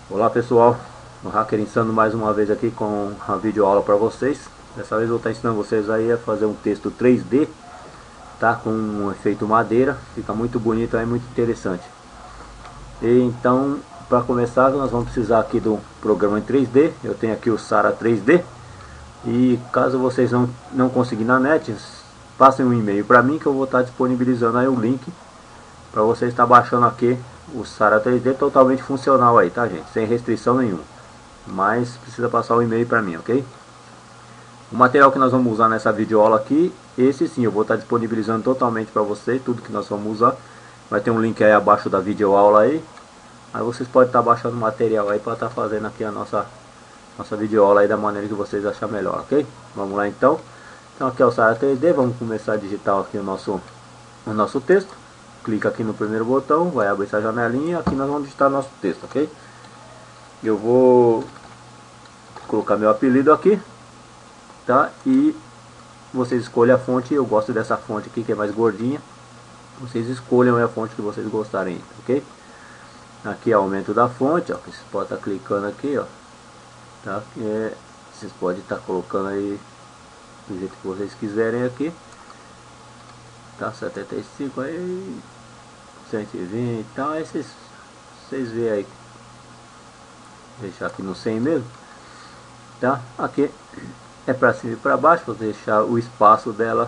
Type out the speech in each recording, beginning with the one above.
Olá pessoal, o Hacker Insano mais uma vez aqui com a videoaula para vocês. Dessa vez eu vou estar ensinando vocês aí a fazer um texto 3D, tá? Com um efeito madeira, fica muito bonito aí, muito interessante. E então, para começar, nós vamos precisar aqui do programa em 3D. Eu tenho aqui o Sara 3D. E caso vocês não conseguirem na net, passem um e-mail para mim que eu vou estar disponibilizando aí o link para você estar baixando aqui o Sara 3D totalmente funcional aí, tá gente? Sem restrição nenhuma. Mas precisa passar o e-mail para mim, ok? O material que nós vamos usar nessa videoaula aqui, esse sim eu vou estar disponibilizando totalmente para vocês, tudo que nós vamos usar. Vai ter um link aí abaixo da videoaula aí. Aí vocês podem estar baixando o material aí para estar fazendo aqui a nossa videoaula aí da maneira que vocês acharem melhor, ok? Vamos lá então. Então aqui é o Sara 3D, vamos começar a digitar aqui o nosso texto. Clica aqui no primeiro botão, vai abrir essa janelinha, aqui nós vamos digitar nosso texto, ok? Eu vou colocar meu apelido aqui, tá? E vocês escolhem a fonte, eu gosto dessa fonte aqui que é mais gordinha. Vocês escolham a fonte que vocês gostarem, ok? Aqui é o aumento da fonte, ó, vocês podem estar clicando aqui, ó, tá? Vocês podem estar colocando aí do jeito que vocês quiserem aqui, tá? 75 aí, 120 e tal, aí vocês veem aí, deixar aqui no 100 mesmo, tá? Aqui é para cima e para baixo, vou deixar o espaço dela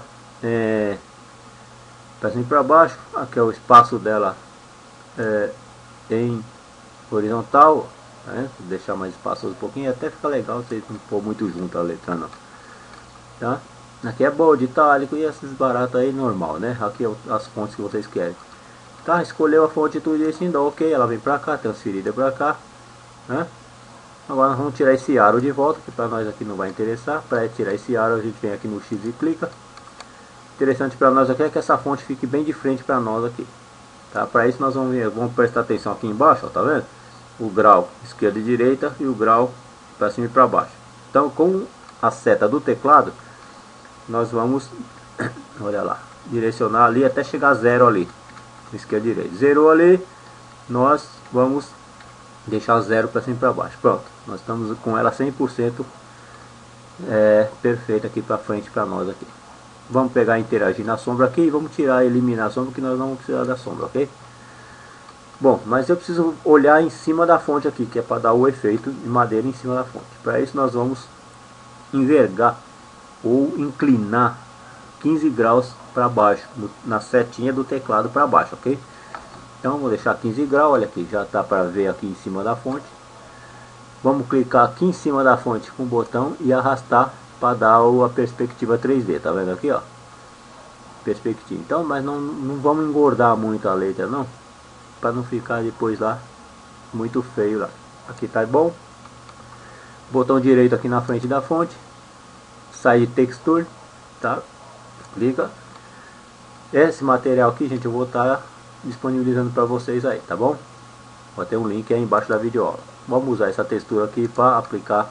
para cima e para baixo. Aqui é o espaço dela em horizontal, né? Vou deixar mais espaçoso um pouquinho, até fica legal, vocês não pôr muito junto a letra não, tá? Aqui é bold, itálico e esses baratos aí normal, né? Aqui é as fontes que vocês querem, tá? Escolheu a fonte tudo isso, ainda ok, ela vem pra cá, transferida pra cá, né? Agora nós vamos tirar esse aro de volta, que para nós aqui não vai interessar. Para tirar esse aro a gente vem aqui no X e clica. Interessante para nós aqui é que essa fonte fique bem de frente para nós aqui, tá? Para isso nós vamos prestar atenção aqui embaixo, ó, tá vendo? O grau esquerda e direita e o grau para cima e para baixo. Então com a seta do teclado nós vamos, olha lá, direcionar ali até chegar a zero ali, esquerda e direita. Zerou ali, nós vamos deixar zero para cima e para baixo. Pronto, nós estamos com ela 100% perfeita aqui para frente para nós aqui. Vamos pegar e interagir na sombra aqui e vamos tirar e eliminar a sombra, que nós não vamos precisar da sombra, ok? Bom, mas eu preciso olhar em cima da fonte aqui, que é para dar o efeito de madeira em cima da fonte. Para isso nós vamos envergar ou inclinar 15 graus para baixo, na setinha do teclado para baixo, ok? Então vou deixar 15 graus, olha aqui, já está para ver aqui em cima da fonte. Vamos clicar aqui em cima da fonte com o botão e arrastar para dar a perspectiva 3D, tá vendo aqui, ó? Perspectiva. Então, mas não vamos engordar muito a letra não, para não ficar depois lá muito feio lá. Aqui tá bom. Botão direito aqui na frente da fonte, sair texture, tá? Clica. Esse material aqui, gente, eu vou estar disponibilizando para vocês aí, tá bom? Vai ter um link aí embaixo da videoaula. Vamos usar essa textura aqui para aplicar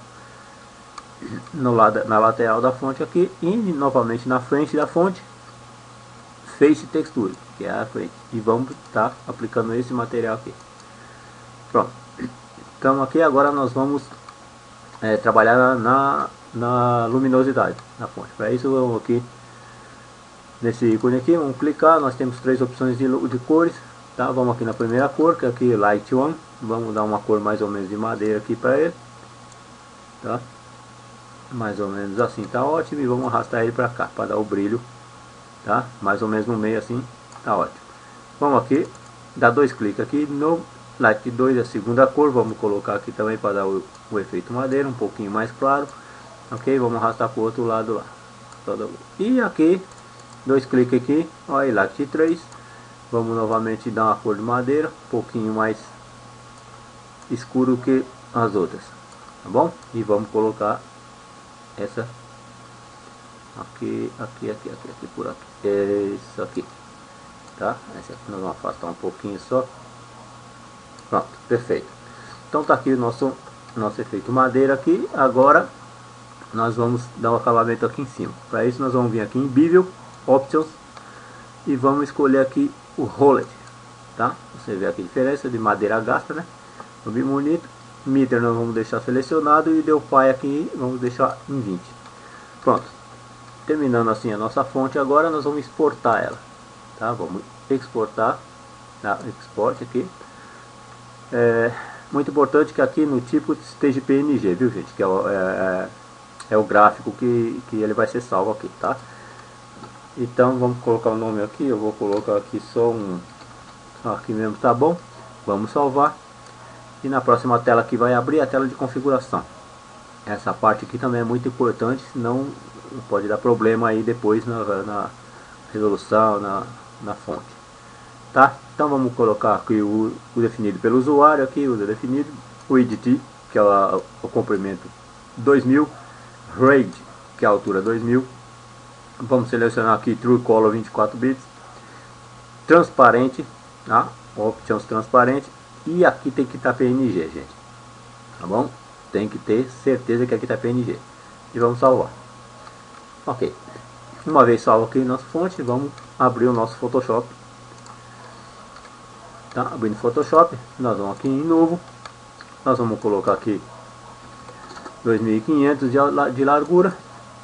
na lateral da fonte aqui e novamente na frente da fonte, face texture, que é a frente, e vamos estar aplicando esse material aqui. Pronto. Então aqui agora nós vamos trabalhar na luminosidade da fonte. Para isso vamos aqui nesse ícone aqui, vamos clicar, nós temos três opções de cores, tá? Vamos aqui na primeira cor, que é aqui Light One, vamos dar uma cor mais ou menos de madeira aqui para ele, tá? Mais ou menos assim tá ótimo, e vamos arrastar ele para cá, para dar o brilho, tá? Mais ou menos no meio assim, tá ótimo. Vamos aqui, dar dois cliques aqui no Light 2, a segunda cor, vamos colocar aqui também para dar o efeito madeira, um pouquinho mais claro, ok? Vamos arrastar para o outro lado lá, e aqui dois cliques aqui, olha, Light 3, vamos novamente dar uma cor de madeira, um pouquinho mais escuro que as outras, tá bom? E vamos colocar essa aqui, por aqui, isso aqui, tá? Essa aqui nós vamos afastar um pouquinho só. Pronto, perfeito. Então tá aqui o nosso efeito madeira aqui. Agora nós vamos dar um acabamento aqui em cima. Para isso nós vamos vir aqui em Bevel, Options, e vamos escolher aqui o Rolled, tá? Você vê aqui a diferença de madeira gasta, né? Bem bonito. meter nós vamos deixar selecionado e deu pai aqui vamos deixar em 20. Pronto, terminando assim a nossa fonte. Agora nós vamos exportar ela, tá? Vamos exportar, export aqui. Muito importante que aqui no tipo esteja PNG, viu gente, que é o gráfico que ele vai ser salvo aqui, tá? Então vamos colocar o nome aqui, eu vou colocar aqui só aqui mesmo, tá bom? Vamos salvar. E na próxima tela aqui vai abrir a tela de configuração. Essa parte aqui também é muito importante, senão pode dar problema aí depois na resolução, na fonte, tá? Então vamos colocar aqui o definido pelo usuário, aqui o definido, o edit, que é o comprimento 2000, RAID, que é a altura 2000. Vamos selecionar aqui True Color 24 bits, transparente, tá? Options transparente, e aqui tem que estar PNG, gente, tá bom? Tem que ter certeza que aqui está PNG. E vamos salvar. Ok, uma vez salvo aqui nossa fonte, vamos abrir o nosso Photoshop, tá? Abrindo Photoshop, nós vamos aqui em novo, nós vamos colocar aqui 2500 de largura,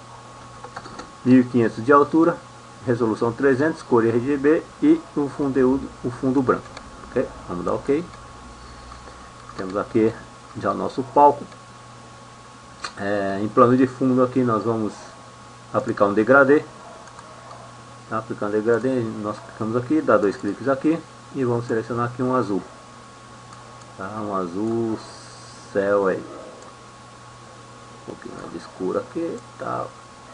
1500 de altura, resolução 300, cor RGB e o fundo branco. Ok, vamos dar ok. Temos aqui já o nosso palco. Em plano de fundo aqui nós vamos aplicar um degradê, tá? Aplicando degradê, nós clicamos aqui, dá 2 cliques aqui e vamos selecionar aqui um azul, tá? Um azul céu aí, um pouquinho mais escuro aqui, tá?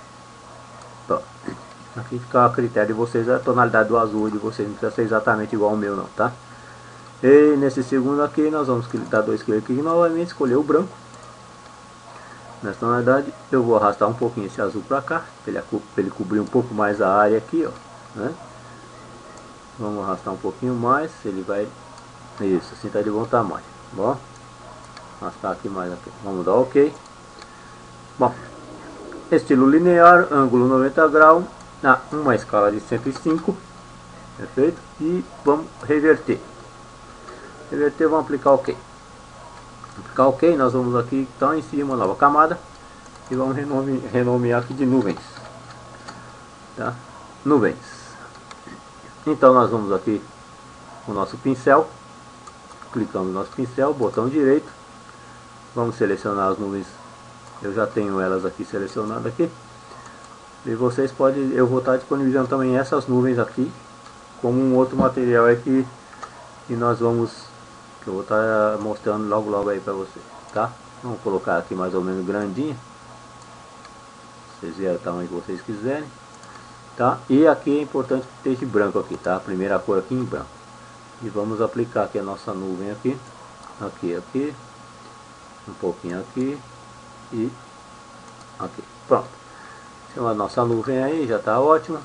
Aqui fica a critério de vocês a tonalidade do azul de vocês, não precisa ser exatamente igual ao meu não, tá? E nesse segundo aqui nós vamos dar 2 cliques aqui novamente, escolher o branco. Nessa tonalidade eu vou arrastar um pouquinho esse azul para cá, para ele cobrir um pouco mais a área aqui, ó, né? Vamos arrastar um pouquinho mais, ele vai, isso, assim tá de bom tamanho, bom? Arrastar aqui mais aqui, vamos dar ok. Bom, estilo linear, ângulo 90 graus, uma escala de 105, perfeito, e vamos reverter. Vamos aplicar ok. Aplicar ok, nós vamos aqui então em cima, nova camada, e vamos renomear aqui de nuvens, tá? Nuvens. Então nós vamos aqui o nosso pincel, clicamos no nosso pincel, botão direito, vamos selecionar as nuvens. Eu já tenho elas aqui selecionadas aqui. E vocês podem, eu vou estar disponibilizando também essas nuvens aqui como um outro material aqui que nós vamos, que eu vou estar mostrando logo aí para vocês, tá? Vamos colocar aqui mais ou menos grandinha, vocês verem o tamanho que vocês quiserem, tá? E aqui é importante que esteja branco aqui, tá? A primeira cor aqui em branco. E vamos aplicar aqui a nossa nuvem aqui, aqui, um pouquinho aqui e aqui, pronto. A nossa nuvem aí já está ótima,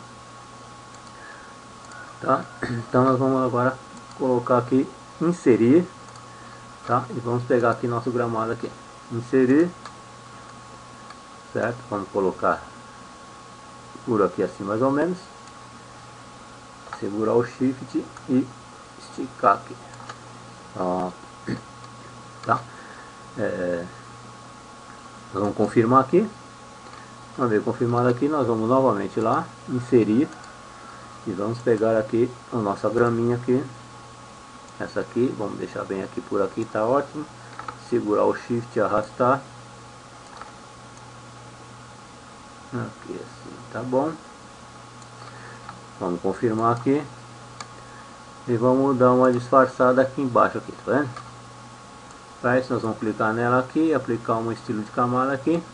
tá? Então nós vamos agora colocar aqui inserir, tá? E vamos pegar aqui nosso gramado aqui, inserir, certo? Vamos colocar por aqui assim mais ou menos, segurar o shift e esticar aqui, tá? Nós vamos confirmar aqui. Uma vez confirmado aqui, nós vamos novamente lá, inserir, e vamos pegar aqui a nossa graminha aqui, essa aqui, vamos deixar bem aqui por aqui, tá ótimo, segurar o shift e arrastar, aqui assim, tá bom, vamos confirmar aqui, e vamos dar uma disfarçada aqui embaixo, aqui, tá vendo? Para isso nós vamos clicar nela aqui, aplicar um estilo de camada aqui.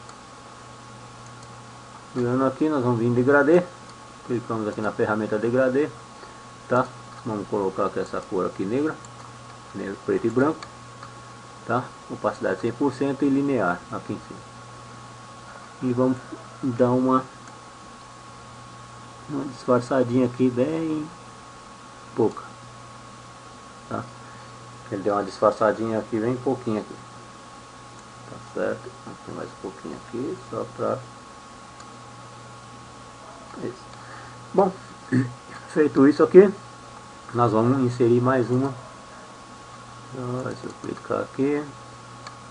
Virando aqui, nós vamos vir em degradê, clicamos aqui na ferramenta degradê, tá? Vamos colocar aqui essa cor aqui negra, preto e branco, tá? Opacidade 100% e linear aqui em cima. E vamos dar uma disfarçadinha aqui bem pouca, tá? Ele deu uma disfarçadinha aqui bem pouquinho aqui, tá certo? Aqui mais um pouquinho aqui, só pra isso. Bom, feito isso aqui, nós vamos inserir mais uma. Deixa eu clicar aqui,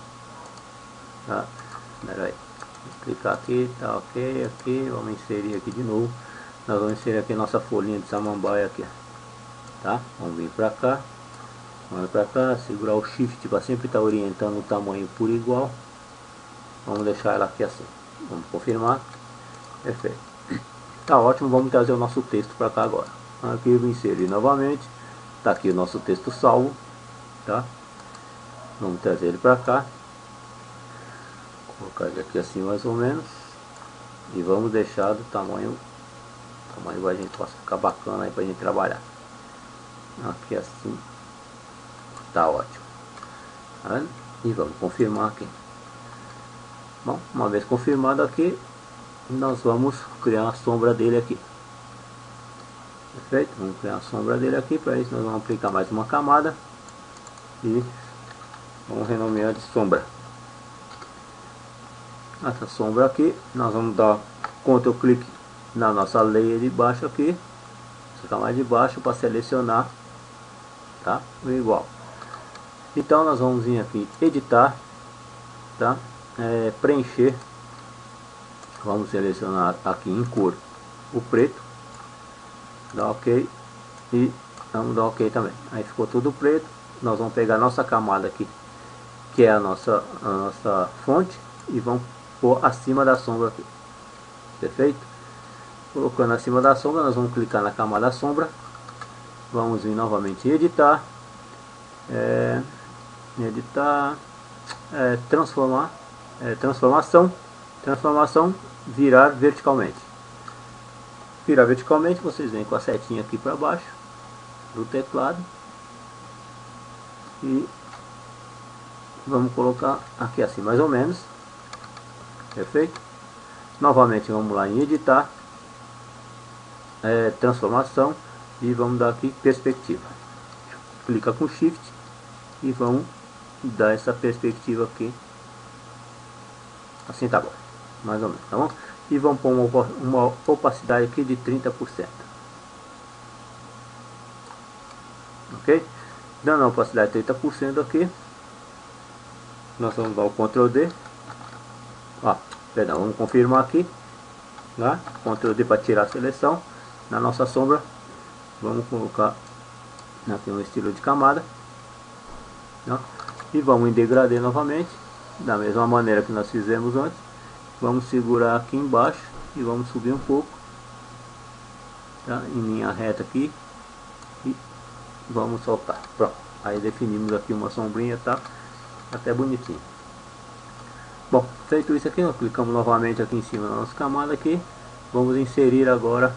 tá? Pera aí, vou clicar aqui, tá ok, aqui, vamos inserir aqui de novo. Nós vamos inserir aqui nossa folhinha de samambaia aqui, tá? Vamos vir pra cá, vamos pra cá, segurar o shift para sempre estar orientando o tamanho por igual. Vamos deixar ela aqui assim, vamos confirmar, perfeito, tá ótimo. Vamos trazer o nosso texto para cá agora. Aqui eu vou inserir novamente, tá aqui o nosso texto salvo, tá? Vamos trazer ele para cá, colocar ele aqui assim mais ou menos, e vamos deixar do tamanho a gente possa ficar bacana aí pra gente trabalhar. Aqui assim, tá ótimo, tá vendo? E vamos confirmar aqui. Bom, uma vez confirmado aqui, nós vamos criar a sombra dele aqui. Perfeito? Vamos criar a sombra dele aqui. Para isso nós vamos aplicar mais uma camada e vamos renomear de sombra. Essa sombra aqui, nós vamos dar Ctrl clique na nossa layer de baixo aqui, essa camada de baixo, para selecionar, tá? O igual. Então nós vamos vir aqui editar, tá? Preencher. Vamos selecionar aqui em cor o preto, dá ok e vamos dar ok também. Aí ficou tudo preto. Nós vamos pegar nossa camada aqui, que é a nossa fonte, e vamos pôr acima da sombra aqui. Perfeito? Colocando acima da sombra, nós vamos clicar na camada sombra, vamos vir novamente em editar, transformação, virar verticalmente. Virar verticalmente, vocês vêm com a setinha aqui para baixo do teclado e vamos colocar aqui assim mais ou menos. Perfeito? Novamente vamos lá em editar, transformação, e vamos dar aqui perspectiva. Clica com shift e vamos dar essa perspectiva aqui. Assim tá bom, mais ou menos, tá bom? E vamos pôr uma opacidade aqui de 30%. Ok? Dando a opacidade de 30% aqui, nós vamos dar o Ctrl D. Perdão, vamos confirmar aqui, tá? Ctrl D para tirar a seleção. Na nossa sombra, vamos colocar aqui um estilo de camada, tá? E vamos em degradê novamente, da mesma maneira que nós fizemos antes. Vamos segurar aqui embaixo e vamos subir um pouco, tá? Em linha reta aqui, e vamos soltar. Pronto, aí definimos aqui uma sombrinha, tá? Até bonitinho. Bom, feito isso aqui, nós clicamos novamente aqui em cima da nossa camada aqui. Vamos inserir agora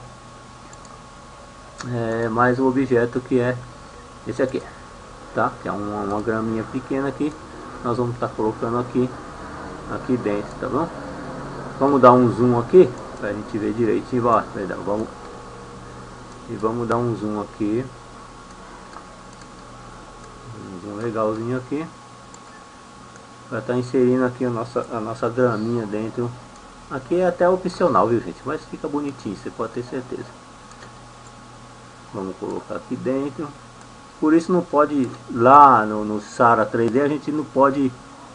mais um objeto, que é esse aqui, tá? Que é uma graminha pequena aqui. Nós vamos estar colocando aqui dentro, tá bom? Vamos dar um zoom aqui para a gente ver direitinho. Vamos dar um zoom aqui, um zoom legalzinho aqui, para estar inserindo aqui a nossa graminha dentro. Aqui é até opcional, viu gente, mas fica bonitinho, você pode ter certeza. Vamos colocar aqui dentro. Por isso não pode, lá no Sara 3D a gente não pode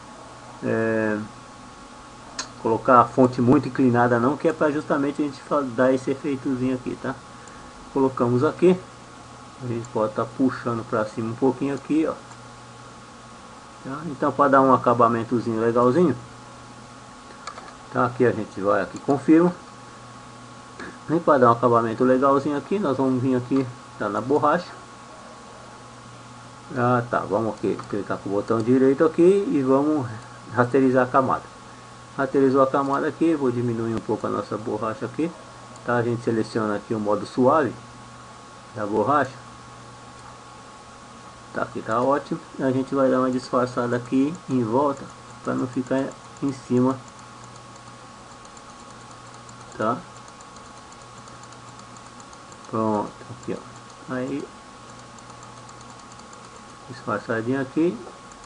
colocar a fonte muito inclinada não, que é para justamente a gente dar esse efeitozinho aqui, tá? Colocamos aqui, a gente pode estar puxando para cima um pouquinho aqui, ó. Tá? Então, para dar um acabamentozinho legalzinho, tá? Aqui a gente vai aqui, confirma. E para dar um acabamento legalzinho aqui, nós vamos vir aqui, tá, na borracha. Tá, vamos aqui clicar com o botão direito aqui e vamos rasterizar a camada. Rasterizou a camada aqui, vou diminuir um pouco a nossa borracha aqui, tá? A gente seleciona aqui o modo suave da borracha, tá? Aqui tá ótimo. A gente vai dar uma disfarçada aqui em volta para não ficar em cima, tá? Pronto, aqui ó, aí disfarçadinho aqui,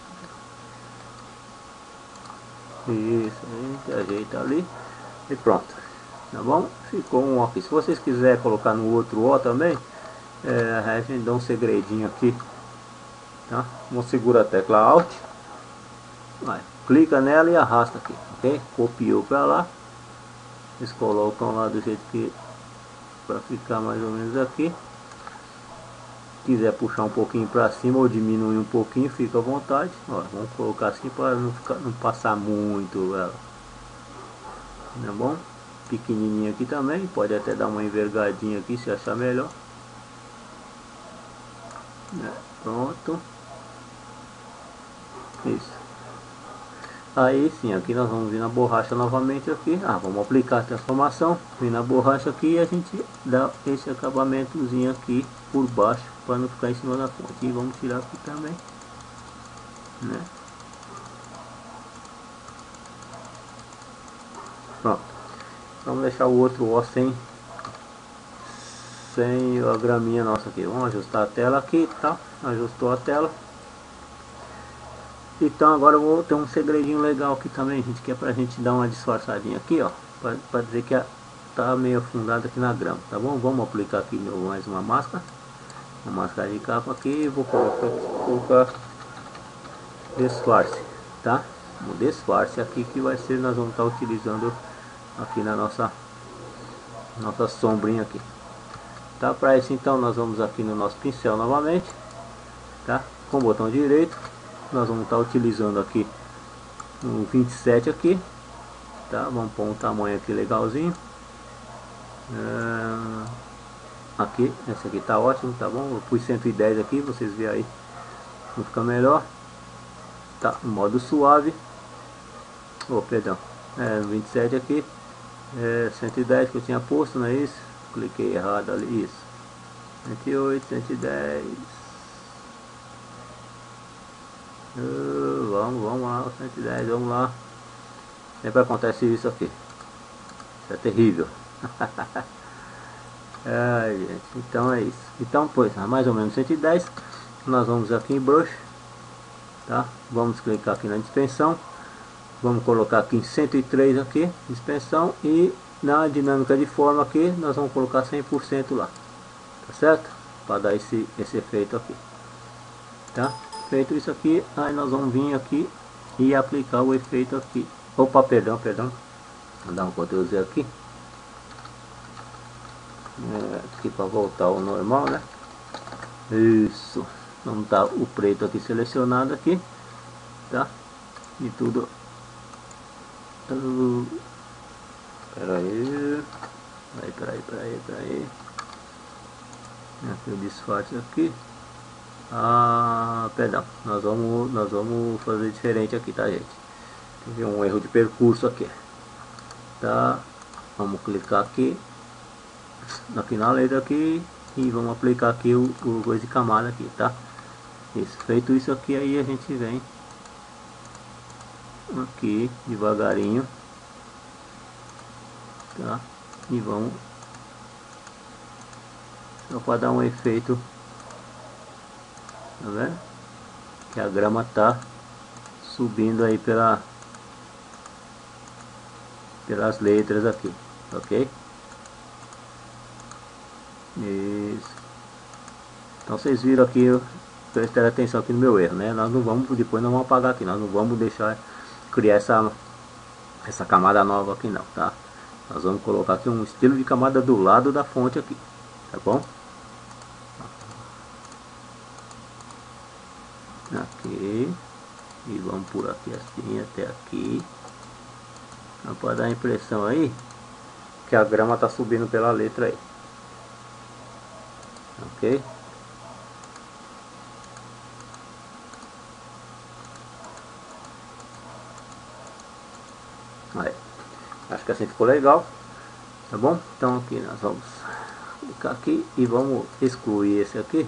isso, a gente ajeita ali e pronto, tá bom? Ficou um aqui. Se vocês quiserem colocar no outro ó também, a gente dá um segredinho aqui, tá? Vamos segurar a tecla Alt, vai, clica nela e arrasta aqui, ok? Copiou para lá, eles colocam lá do jeito que, para ficar mais ou menos aqui. Quiser puxar um pouquinho para cima ou diminuir um pouquinho, fica à vontade. Ó, vamos colocar assim para não passar muito ela, tá bom? Pequenininho aqui também, pode até dar uma envergadinha aqui se achar melhor. Pronto, isso. Aí sim, aqui nós vamos vir na borracha novamente aqui. Vamos aplicar a transformação, vir na borracha aqui e a gente dá esse acabamentozinho aqui por baixo para não ficar em cima da fonte. E vamos tirar aqui também, né? Pronto. Vamos deixar o outro ó sem a graminha nossa aqui. Vamos ajustar a tela aqui, tá? Ajustou a tela. Então agora eu vou ter um segredinho legal aqui também, gente, que é pra gente dar uma disfarçadinha aqui, ó, pra dizer que tá meio afundado aqui na grama, tá bom? Vamos aplicar aqui mais uma máscara de capa aqui e vou colocar disfarce, tá? O disfarce aqui que vai ser, nós vamos estar utilizando aqui na nossa sombrinha aqui, tá? Para isso então nós vamos aqui no nosso pincel novamente, tá? Com o botão direito nós vamos estar utilizando aqui um 27 aqui, tá? Vamos pôr um tamanho aqui legalzinho. Aqui, esse aqui tá ótimo, tá bom? Eu pus 110 aqui, vocês veem aí, não fica melhor, tá? No modo suave, perdão, 27 aqui, 110 que eu tinha posto, não é isso? Cliquei errado ali, isso, 108, 110. Vamos lá, 110, vamos lá. Sempre acontece isso aqui. Isso é terrível. Gente, então é isso. Então, pois, mais ou menos 110. Nós vamos aqui em brush, tá? Vamos clicar aqui na dispersão. Vamos colocar aqui em 103 aqui, dispersão. E na dinâmica de forma aqui, nós vamos colocar 100% lá. Tá certo? Para dar esse efeito aqui. Tá? Feito isso aqui, aí nós vamos vir aqui e aplicar o efeito aqui. Opa, perdão, vou dar um Ctrl Z aqui, aqui para voltar ao normal, né? Isso, vamos dar o preto aqui selecionado aqui, tá? E tudo. Peraí. Aqui o disfarce aqui. Perdão, nós vamos fazer diferente aqui, tá, gente? Teve um erro de percurso aqui, tá? Vamos clicar aqui na letra aqui e vamos aplicar aqui o coisa de camada aqui, tá? Isso, feito isso aqui, aí a gente vem aqui devagarinho, tá? E vamos só para dar um efeito. Tá vendo? Que a grama tá subindo aí pelas letras aqui, ok? Isso. Então vocês viram aqui, prestem atenção aqui no meu erro, né? Nós não vamos, depois nós vamos apagar aqui, nós não vamos deixar criar essa camada nova aqui não, tá? Nós vamos colocar aqui um estilo de camada do lado da fonte aqui, tá bom? Aqui, e vamos por aqui assim até aqui, para dar a impressão aí que a grama tá subindo pela letra aí, ok? Aí, acho que assim ficou legal, tá bom? Então aqui nós vamos clicar aqui e vamos excluir esse aqui.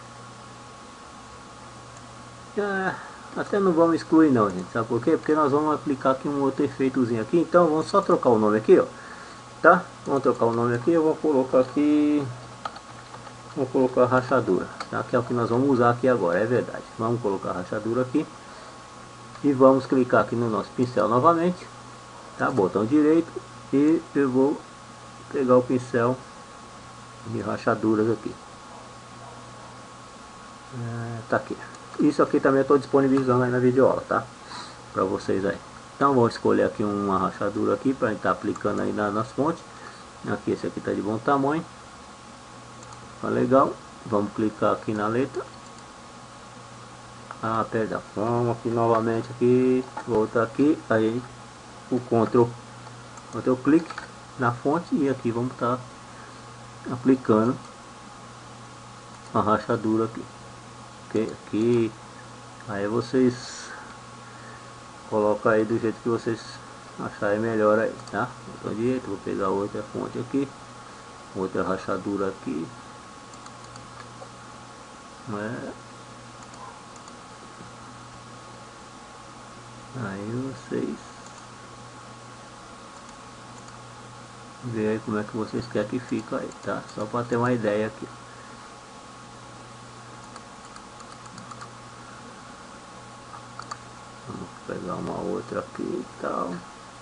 Até não vamos excluir não, gente, sabe por quê? Porque nós vamos aplicar aqui um outro efeitozinho aqui, então vamos só trocar o nome aqui, ó, tá? Vamos trocar o nome aqui, eu vou colocar aqui, vou colocar rachadura, tá? Que é o que nós vamos usar aqui agora, é verdade. Vamos colocar rachadura aqui e vamos clicar aqui no nosso pincel novamente, tá? Botão direito e eu vou pegar o pincel de rachaduras aqui, tá aqui. Isso aqui também eu estou disponibilizando aí na videoaula, tá? para vocês aí. Então vou escolher aqui uma rachadura aqui para estar aplicando aí nas fontes. Aqui esse aqui tá de bom tamanho, tá legal. Vamos clicar aqui na letra. Perdão, vamos aqui novamente aqui, voltar aqui, aí o Ctrl clique na fonte e aqui vamos estar aplicando a rachadura aqui. Aqui, aí vocês colocam aí do jeito que vocês acharem melhor aí, tá? Botão direito, vou pegar outra fonte aqui, outra rachadura aqui, aí vocês vê aí como é que vocês querem que fica aí, tá? Só para ter uma ideia aqui. Vamos pegar uma outra aqui e tal.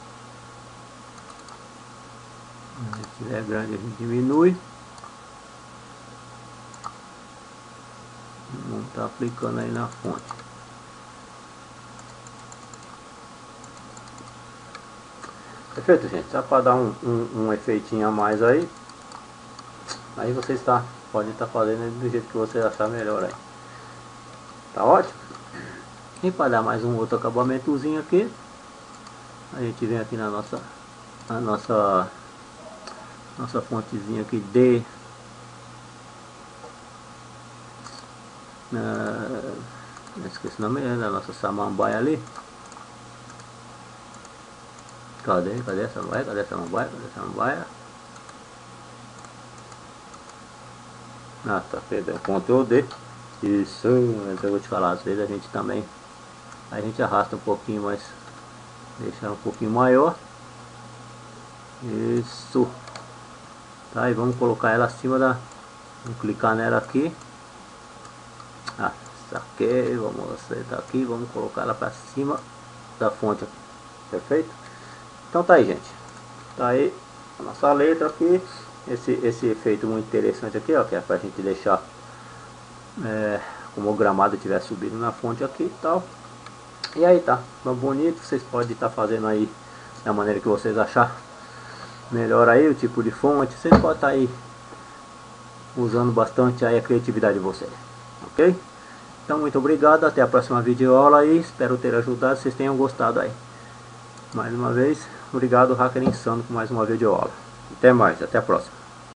Se tiver grande a gente diminui. Vamos estar aplicando aí na fonte. Perfeito, gente. Só para dar um efeitinho a mais aí. Aí vocês podem estar fazendo do jeito que vocês achar melhor aí. Tá ótimo? E para dar mais um outro acabamentozinho aqui, a gente vem aqui na nossa fontezinha aqui de esqueci o nome da nossa samambaia ali. Cadê a samambaia? Cadê a samambaia? Tá, perdão, Ctrl D. Isso, eu vou te falar, às vezes a gente arrasta um pouquinho, mas deixar um pouquinho maior. Isso. Tá, e vamos colocar ela acima vamos clicar nela aqui. Saquei, vamos acertar aqui, vamos colocar ela para cima da fonte aqui. Perfeito? Então tá aí, gente. Tá aí a nossa letra aqui. Esse efeito muito interessante aqui, ó, que é pra gente deixar como o gramado tiver subido na fonte aqui e tal. E aí tá, tão bonito. Vocês podem estar fazendo aí da maneira que vocês achar melhor aí, o tipo de fonte. Vocês podem estar aí usando bastante aí a criatividade de vocês, ok? Então muito obrigado, até a próxima videoaula e espero ter ajudado, vocês tenham gostado aí. Mais uma vez, obrigado, Hacker Insano, por mais uma videoaula. Até mais, até a próxima.